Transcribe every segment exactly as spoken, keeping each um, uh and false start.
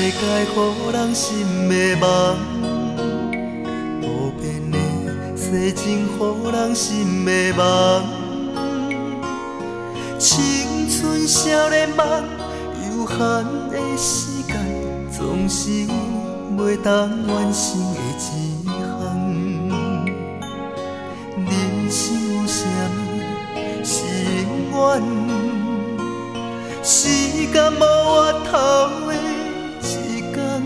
界予人心的梦，无边的世情予人心的梦。青春少年梦，有限的时间，总是袂当完成的一项。人生有啥物是永远？时间无回头的一天，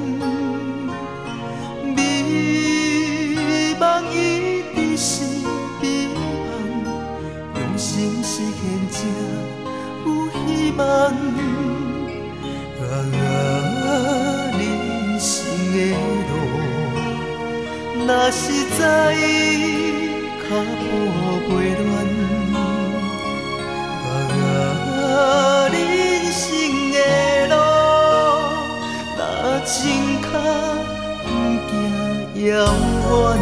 美梦一直是美梦，用心实现才有希望。啊啊，人生的路，若是早已脚步袂乱。啊啊，人生的路，若真脚不行遥远。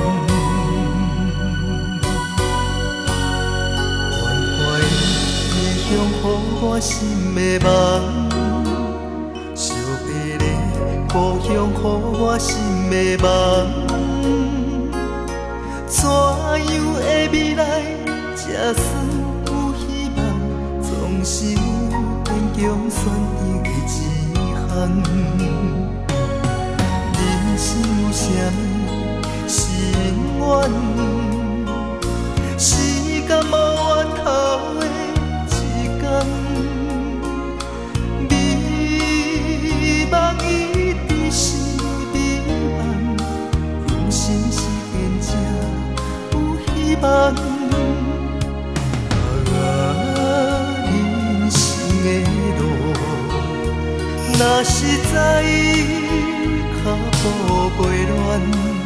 关怀异乡，予我心的梦。惜别的故乡，予我心的梦。怎样的未来才算有希望？总是有坚强选择的一项。人生有啥物是永远？时间无回头的一天，美梦一直是美梦，用心实现才有希望。啊啊，人生的路，若是早已脚步袂乱。